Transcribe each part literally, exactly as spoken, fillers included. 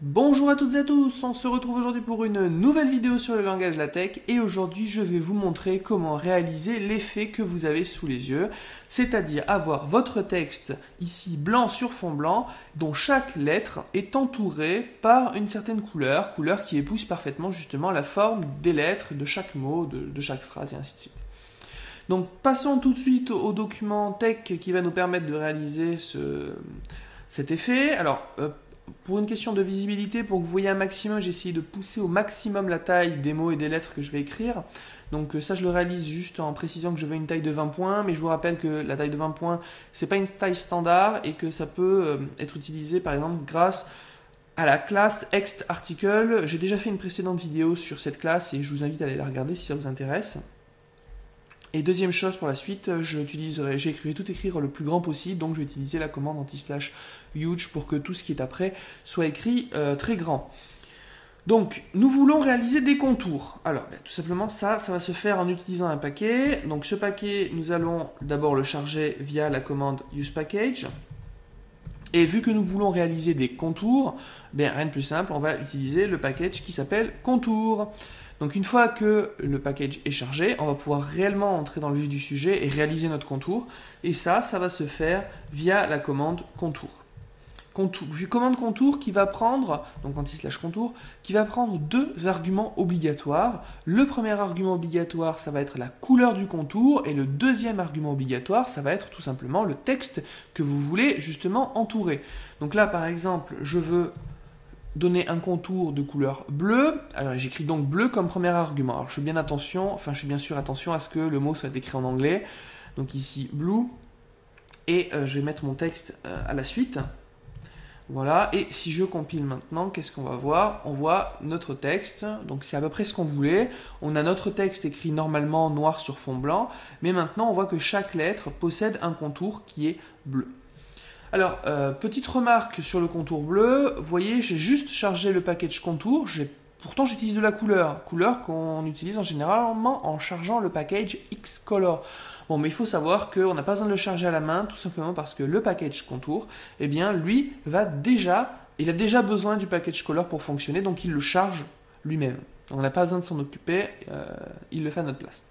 Bonjour à toutes et à tous, on se retrouve aujourd'hui pour une nouvelle vidéo sur le langage LaTeX et aujourd'hui je vais vous montrer comment réaliser l'effet que vous avez sous les yeux, c'est-à-dire avoir votre texte ici blanc sur fond blanc dont chaque lettre est entourée par une certaine couleur, couleur qui épouse parfaitement justement la forme des lettres, de chaque mot, de, de chaque phrase et ainsi de suite. Donc passons tout de suite au, au document Tex qui va nous permettre de réaliser ce, cet effet. Alors, euh, pour une question de visibilité, pour que vous voyez un maximum, j'ai essayé de pousser au maximum la taille des mots et des lettres que je vais écrire. Donc ça, je le réalise juste en précisant que je veux une taille de vingt points, mais je vous rappelle que la taille de vingt points, c'est pas une taille standard et que ça peut être utilisé par exemple grâce à la classe ExtArticle. J'ai déjà fait une précédente vidéo sur cette classe et je vous invite à aller la regarder si ça vous intéresse. Et deuxième chose pour la suite, j'utiliserai, j'écrirai tout écrire le plus grand possible, donc je vais utiliser la commande anti-slash huge pour que tout ce qui est après soit écrit euh, très grand. Donc, nous voulons réaliser des contours. Alors, ben, tout simplement, ça, ça va se faire en utilisant un paquet. Donc, ce paquet, nous allons d'abord le charger via la commande usePackage. Et vu que nous voulons réaliser des contours, ben, rien de plus simple, on va utiliser le package qui s'appelle contour. Donc une fois que le package est chargé, on va pouvoir réellement entrer dans le vif du sujet et réaliser notre contour. Et ça, ça va se faire via la commande contour. Contour, commande contour qui va prendre, donc anti-slash contour, qui va prendre deux arguments obligatoires. Le premier argument obligatoire, ça va être la couleur du contour, et le deuxième argument obligatoire, ça va être tout simplement le texte que vous voulez justement entourer. Donc là, par exemple, je veux donner un contour de couleur bleue. Alors j'écris donc bleu comme premier argument. Alors je fais bien attention, enfin je fais bien sûr attention à ce que le mot soit écrit en anglais. Donc ici blue. Et euh, je vais mettre mon texte euh, à la suite. Voilà, et si je compile maintenant, qu'est-ce qu'on va voir? On voit notre texte, donc c'est à peu près ce qu'on voulait. On a notre texte écrit normalement noir sur fond blanc, mais maintenant on voit que chaque lettre possède un contour qui est bleu. Alors, euh, petite remarque sur le contour bleu, vous voyez, j'ai juste chargé le package contour, pourtant j'utilise de la couleur, couleur qu'on utilise en généralement en chargeant le package Xcolor. Bon, mais il faut savoir qu'on n'a pas besoin de le charger à la main, tout simplement parce que le package contour, eh bien, lui, va déjà, il a déjà besoin du package color pour fonctionner, donc il le charge lui-même. On n'a pas besoin de s'en occuper, euh, il le fait à notre place.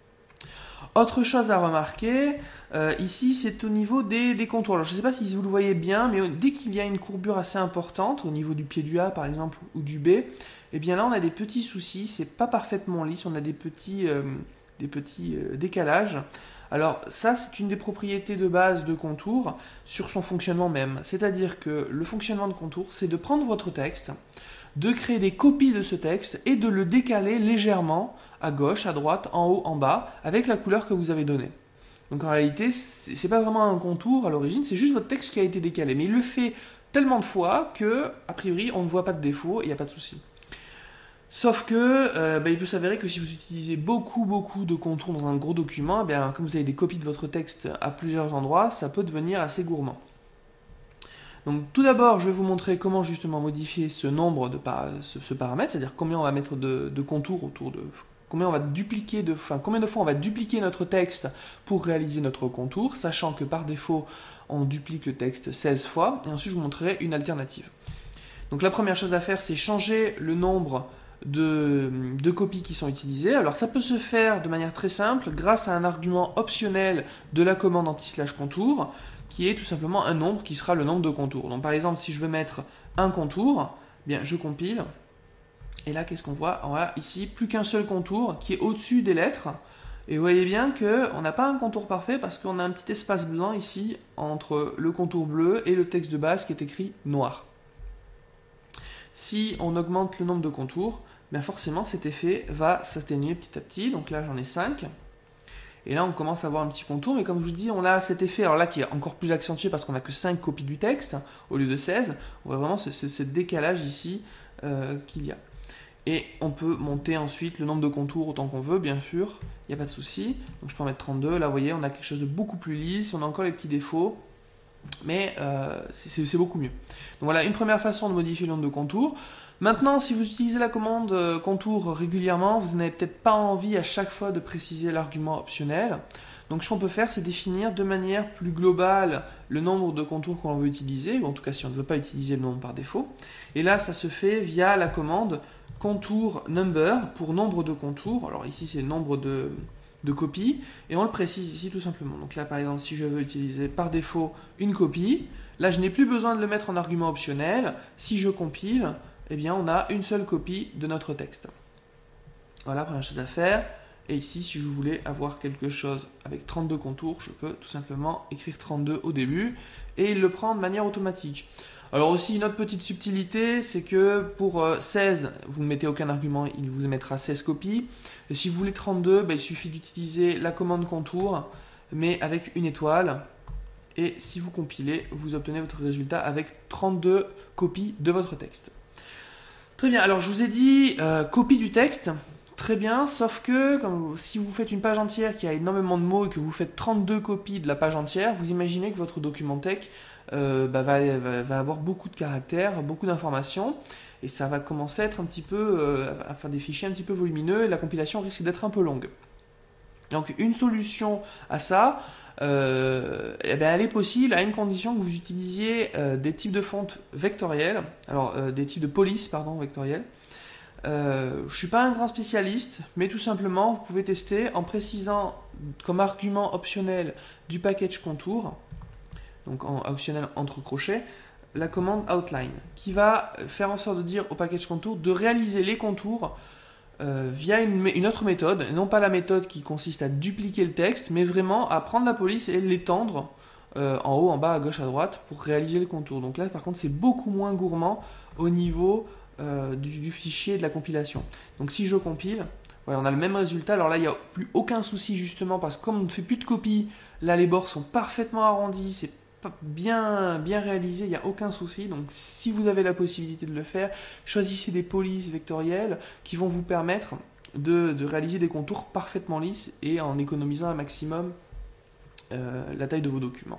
Autre chose à remarquer, euh, ici c'est au niveau des, des contours. Alors je ne sais pas si vous le voyez bien, mais dès qu'il y a une courbure assez importante, au niveau du pied du A par exemple, ou du B, eh bien là on a des petits soucis, c'est pas parfaitement lisse, on a des petits, euh, des petits euh, décalages. Alors ça c'est une des propriétés de base de contour sur son fonctionnement même. C'est-à-dire que le fonctionnement de contour, c'est de prendre votre texte, de créer des copies de ce texte et de le décaler légèrement à gauche, à droite, en haut, en bas, avec la couleur que vous avez donnée. Donc en réalité, c'est pas vraiment un contour à l'origine, c'est juste votre texte qui a été décalé. Mais il le fait tellement de fois que, a priori, on ne voit pas de défaut et il n'y a pas de souci. Sauf que, euh, bah, il peut s'avérer que si vous utilisez beaucoup, beaucoup de contours dans un gros document, eh bien, comme vous avez des copies de votre texte à plusieurs endroits, ça peut devenir assez gourmand. Donc tout d'abord, je vais vous montrer comment justement modifier ce nombre de par ce, ce paramètre, c'est-à-dire combien on va mettre de, de contours autour de... Combien on va dupliquer de, enfin, combien de fois on va dupliquer notre texte pour réaliser notre contour, sachant que par défaut, on duplique le texte seize fois, et ensuite je vous montrerai une alternative. Donc la première chose à faire, c'est changer le nombre de, de copies qui sont utilisées. Alors ça peut se faire de manière très simple, grâce à un argument optionnel de la commande anti-slash contour, qui est tout simplement un nombre qui sera le nombre de contours. Donc par exemple, si je veux mettre un contour, eh bien je compile, et là qu'est-ce qu'on voit? On voit ici plus qu'un seul contour qui est au-dessus des lettres, et vous voyez bien qu'on n'a pas un contour parfait parce qu'on a un petit espace blanc ici entre le contour bleu et le texte de base qui est écrit noir. Si on augmente le nombre de contours, bien forcément cet effet va s'atténuer petit à petit, donc là j'en ai cinq. Et là, on commence à avoir un petit contour, mais comme je vous dis, on a cet effet, alors là, qui est encore plus accentué parce qu'on n'a que cinq copies du texte, au lieu de seize. On voit vraiment ce, ce, ce décalage ici euh, qu'il y a. Et on peut monter ensuite le nombre de contours autant qu'on veut, bien sûr, il n'y a pas de souci. Donc je peux en mettre trente-deux, là, vous voyez, on a quelque chose de beaucoup plus lisse, on a encore les petits défauts, mais euh, c'est beaucoup mieux. Donc voilà, une première façon de modifier le nombre de contours. Maintenant, si vous utilisez la commande contour régulièrement, vous n'avez peut-être pas envie à chaque fois de préciser l'argument optionnel. Donc ce qu'on peut faire, c'est définir de manière plus globale le nombre de contours qu'on veut utiliser, ou en tout cas si on ne veut pas utiliser le nombre par défaut. Et là, ça se fait via la commande contour number pour nombre de contours. Alors ici, c'est le nombre de, de copies, et on le précise ici tout simplement. Donc là, par exemple, si je veux utiliser par défaut une copie, là, je n'ai plus besoin de le mettre en argument optionnel. Si je compile, eh bien, on a une seule copie de notre texte. Voilà, première chose à faire. Et ici, si je voulais avoir quelque chose avec trente-deux contours, je peux tout simplement écrire trente-deux au début et il le prend de manière automatique. Alors aussi, une autre petite subtilité, c'est que pour seize, vous ne mettez aucun argument, il vous émettra seize copies. Et si vous voulez trente-deux, ben, il suffit d'utiliser la commande contour, mais avec une étoile. Et si vous compilez, vous obtenez votre résultat avec trente-deux copies de votre texte. Très bien, alors je vous ai dit euh, copie du texte. Très bien, sauf que comme, si vous faites une page entière qui a énormément de mots et que vous faites trente-deux copies de la page entière, vous imaginez que votre document texte euh, bah, va, va, va avoir beaucoup de caractères, beaucoup d'informations, et ça va commencer à être un petit peu, euh, à faire des fichiers un petit peu volumineux, et la compilation risque d'être un peu longue. Donc une solution à ça, euh, eh bien, elle est possible à une condition que vous utilisiez euh, des types de fontes vectorielles, alors euh, des types de police, pardon, vectorielles. Euh, je ne suis pas un grand spécialiste, mais tout simplement, vous pouvez tester en précisant comme argument optionnel du package contour, donc en optionnel entre crochets, la commande outline, qui va faire en sorte de dire au package contour de réaliser les contours euh, via une, une autre méthode, non pas la méthode qui consiste à dupliquer le texte, mais vraiment à prendre la police et l'étendre euh, en haut, en bas, à gauche, à droite, pour réaliser le contour. Donc là, par contre, c'est beaucoup moins gourmand au niveau Euh, du, du fichier de la compilation. Donc si je compile, voilà, on a le même résultat. Alors là, il n'y a plus aucun souci justement parce que comme on ne fait plus de copies, là les bords sont parfaitement arrondis, c'est bien, bien réalisé, il n'y a aucun souci. Donc si vous avez la possibilité de le faire, choisissez des polices vectorielles qui vont vous permettre de, de réaliser des contours parfaitement lisses et en économisant un maximum euh, la taille de vos documents.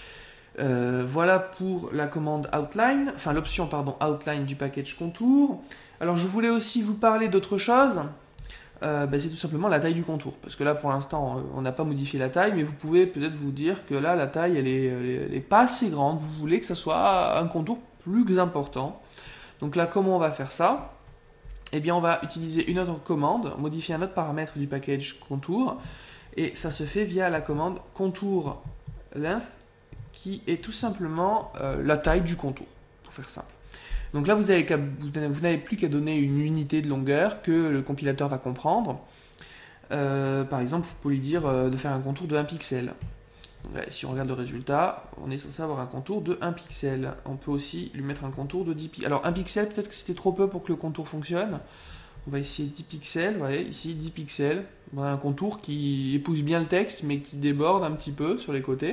Euh, voilà pour la commande outline, enfin l'option pardon outline du package contour. Alors je voulais aussi vous parler d'autre chose, euh, ben, c'est tout simplement la taille du contour, parce que là pour l'instant on n'a pas modifié la taille, mais vous pouvez peut-être vous dire que là la taille elle est, elle est, elle est pas assez grande, vous voulez que ça soit un contour plus important. Donc là comment on va faire ça? Eh bien on va utiliser une autre commande, modifier un autre paramètre du package contour, et ça se fait via la commande contour length, qui est tout simplement euh, la taille du contour, pour faire simple. Donc là, vous n'avez plus qu'à donner une unité de longueur que le compilateur va comprendre. Euh, par exemple, vous pouvez lui dire euh, de faire un contour de un pixel. Donc là, si on regarde le résultat, on est censé avoir un contour de un pixel. On peut aussi lui mettre un contour de dix pixels. Alors un pixel, peut-être que c'était trop peu pour que le contour fonctionne. On va essayer dix pixels, voilà, ici dix pixels. On a un contour qui épouse bien le texte, mais qui déborde un petit peu sur les côtés.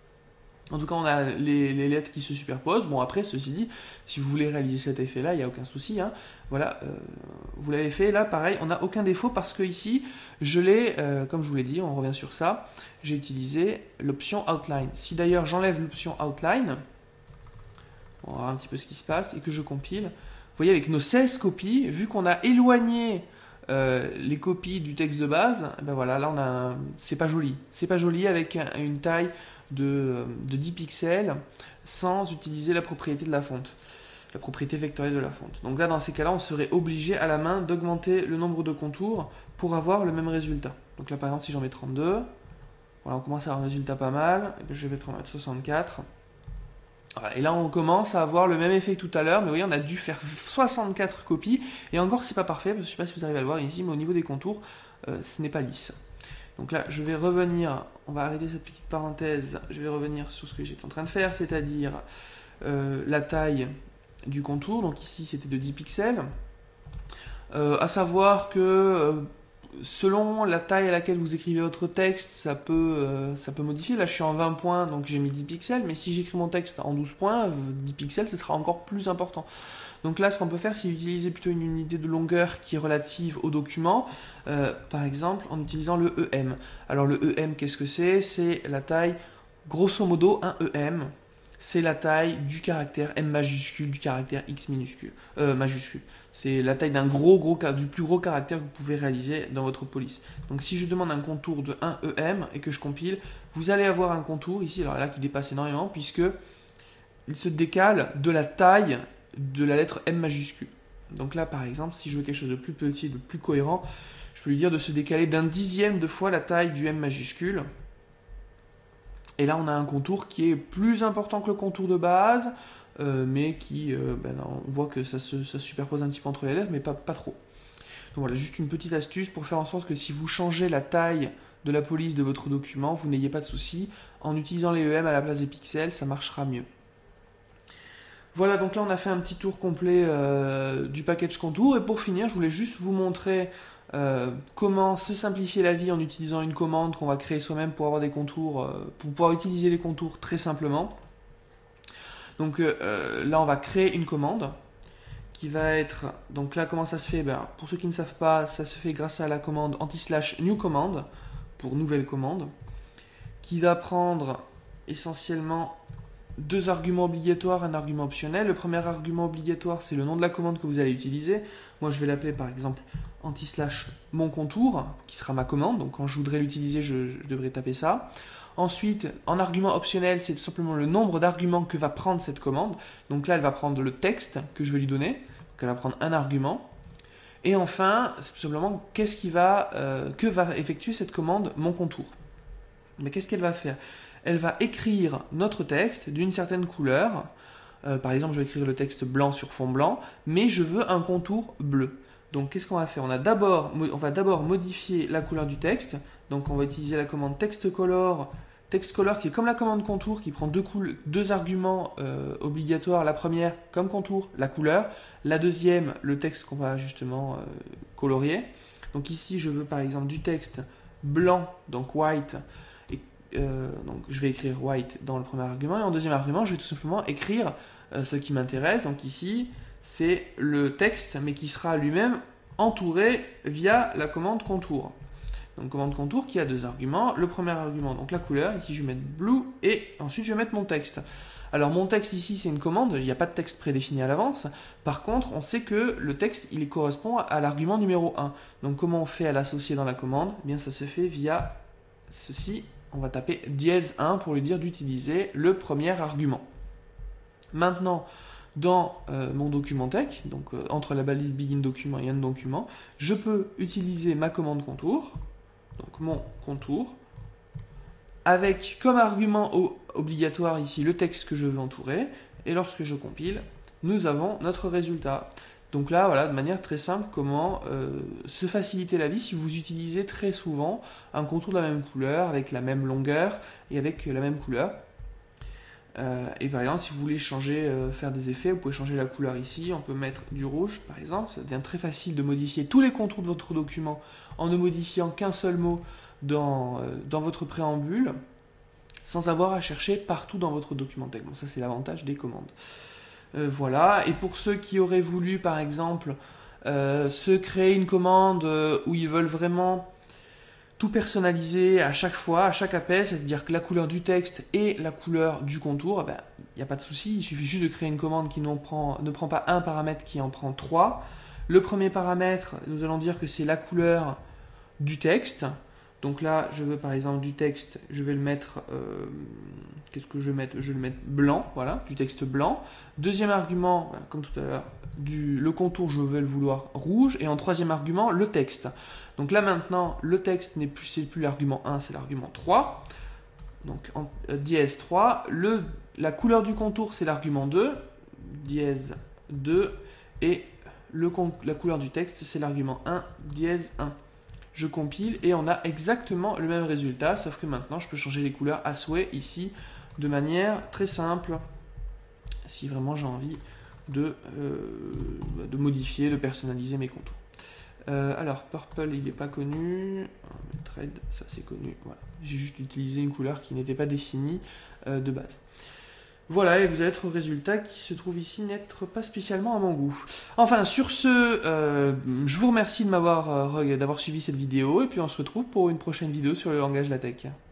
En tout cas, on a les, les lettres qui se superposent. Bon, après, ceci dit, si vous voulez réaliser cet effet-là, il n'y a aucun souci. Hein. Voilà, euh, vous l'avez fait. Là, pareil, on n'a aucun défaut parce que ici, je l'ai, euh, comme je vous l'ai dit, on revient sur ça, j'ai utilisé l'option outline. Si d'ailleurs, j'enlève l'option outline, on va voir un petit peu ce qui se passe, et que je compile, vous voyez, avec nos seize copies, vu qu'on a éloigné euh, les copies du texte de base, ben voilà, là, on a, c'est pas joli. C'est pas joli avec un, une taille De, de dix pixels sans utiliser la propriété de la fonte, la propriété vectorielle de la fonte. Donc là, dans ces cas-là, on serait obligé à la main d'augmenter le nombre de contours pour avoir le même résultat. Donc là, par exemple, si j'en mets trente-deux, voilà, on commence à avoir un résultat pas mal. Et puis je vais en mettre soixante-quatre. Voilà, et là, on commence à avoir le même effet que tout à l'heure, mais vous voyez, on a dû faire soixante-quatre copies. Et encore, c'est pas parfait, parce que je ne sais pas si vous arrivez à le voir ici, mais au niveau des contours, euh, ce n'est pas lisse. Donc là, je vais revenir, on va arrêter cette petite parenthèse, je vais revenir sur ce que j'étais en train de faire, c'est-à-dire euh, la taille du contour. Donc ici, c'était de dix pixels. Euh, à savoir que euh, selon la taille à laquelle vous écrivez votre texte, ça peut, euh, ça peut modifier. Là, je suis en vingt points, donc j'ai mis dix pixels, mais si j'écris mon texte en douze points, dix pixels, ce sera encore plus important. Donc là, ce qu'on peut faire, c'est utiliser plutôt une unité de longueur qui est relative au document, euh, par exemple en utilisant le E M. Alors le E M, qu'est-ce que c'est? C'est la taille, grosso modo, un E M. c'est la taille du caractère M majuscule, du caractère X minuscule, euh, majuscule. C'est la taille d'un gros, gros, du plus gros caractère que vous pouvez réaliser dans votre police. Donc si je demande un contour de un E M et que je compile, vous allez avoir un contour ici, alors là qui dépasse énormément, puisque il se décale de la taille de la lettre M majuscule. Donc là par exemple, si je veux quelque chose de plus petit, de plus cohérent, je peux lui dire de se décaler d'un dixième de fois la taille du M majuscule. Et là, on a un contour qui est plus important que le contour de base, euh, mais qui, euh, ben, on voit que ça se, ça se superpose un petit peu entre les lettres, mais pas, pas trop. Donc voilà, juste une petite astuce pour faire en sorte que si vous changez la taille de la police de votre document, vous n'ayez pas de souci. En utilisant les E M à la place des pixels, ça marchera mieux. Voilà, donc là, on a fait un petit tour complet euh, du package contour. Et pour finir, je voulais juste vous montrer Euh, comment se simplifier la vie en utilisant une commande qu'on va créer soi-même pour avoir des contours, euh, pour pouvoir utiliser les contours très simplement. Donc euh, là on va créer une commande qui va être, donc là comment ça se fait, ben, pour ceux qui ne savent pas, ça se fait grâce à la commande anti-slash new command pour nouvelle commande, qui va prendre essentiellement deux arguments obligatoires, un argument optionnel. Le premier argument obligatoire, c'est le nom de la commande que vous allez utiliser. Moi, je vais l'appeler par exemple anti-slash mon contour, qui sera ma commande. Donc, quand je voudrais l'utiliser, je, je devrais taper ça. Ensuite, en argument optionnel, c'est tout simplement le nombre d'arguments que va prendre cette commande. Donc là, elle va prendre le texte que je vais lui donner. Donc, elle va prendre un argument. Et enfin, c'est tout simplement qu'est-ce qui va, euh, que va effectuer cette commande mon contour. Mais qu'est-ce qu'elle va faire? Elle va écrire notre texte d'une certaine couleur. Euh, par exemple, je vais écrire le texte blanc sur fond blanc, mais je veux un contour bleu. Donc, qu'est-ce qu'on va faire? On, a d'abord, on va d'abord modifier la couleur du texte. Donc, on va utiliser la commande textcolor, textcolor qui est comme la commande contour, qui prend deux, deux arguments euh, obligatoires. La première, comme contour, la couleur. La deuxième, le texte qu'on va justement euh, colorier. Donc ici, je veux par exemple du texte blanc, donc white. Euh, donc je vais écrire white dans le premier argument, et en deuxième argument je vais tout simplement écrire euh, ce qui m'intéresse. Donc ici c'est le texte, mais qui sera lui-même entouré via la commande contour. Donc commande contour qui a deux arguments. Le premier argument, donc la couleur, ici je vais mettre blue, et ensuite je vais mettre mon texte. Alors mon texte ici c'est une commande, il n'y a pas de texte prédéfini à l'avance. Par contre on sait que le texte il correspond à l'argument numéro un. Donc comment on fait à l'associer dans la commande? Eh bien ça se fait via ceci. On va taper dièse un pour lui dire d'utiliser le premier argument. Maintenant, dans euh, mon document tech, donc euh, entre la balise begin document et end document, je peux utiliser ma commande contour, donc mon contour, avec comme argument obligatoire ici le texte que je veux entourer, et lorsque je compile, nous avons notre résultat. Donc là, voilà, de manière très simple, comment euh, se faciliter la vie si vous utilisez très souvent un contour de la même couleur, avec la même longueur et avec la même couleur. Euh, et par exemple, si vous voulez changer, euh, faire des effets, vous pouvez changer la couleur ici. On peut mettre du rouge, par exemple. Ça devient très facile de modifier tous les contours de votre document en ne modifiant qu'un seul mot dans, euh, dans votre préambule, sans avoir à chercher partout dans votre document texte. Bon, ça, c'est l'avantage des commandes. Euh, voilà, et pour ceux qui auraient voulu par exemple euh, se créer une commande euh, où ils veulent vraiment tout personnaliser à chaque fois, à chaque appel, c'est-à-dire que la couleur du texte et la couleur du contour, il ben, n'y a pas de souci, il suffit juste de créer une commande qui prend, ne prend pas un paramètre, qui en prend trois. Le premier paramètre, nous allons dire que c'est la couleur du texte. Donc là, je veux par exemple du texte, je vais le mettre, euh, qu'est-ce que je vais mettre? Je vais le mettre blanc, voilà, du texte blanc. Deuxième argument, comme tout à l'heure, le contour, je vais le vouloir rouge. Et en troisième argument, le texte. Donc là maintenant, le texte n'est plus, c'est plus l'argument un, c'est l'argument trois. Donc en, euh, dièse trois. Le, la couleur du contour, c'est l'argument deux, dièse deux. Et le, la couleur du texte, c'est l'argument un, dièse un. Je compile et on a exactement le même résultat, sauf que maintenant je peux changer les couleurs à souhait ici de manière très simple, si vraiment j'ai envie de, euh, de modifier, de personnaliser mes contours. Euh, alors purple il n'est pas connu, red ça c'est connu, voilà. J'ai juste utilisé une couleur qui n'était pas définie euh, de base. Voilà, et vous avez votre résultat qui se trouve ici n'être pas spécialement à mon goût. Enfin, sur ce, euh, je vous remercie de m'avoir euh, d'avoir suivi cette vidéo, et puis on se retrouve pour une prochaine vidéo sur le langage LaTeX.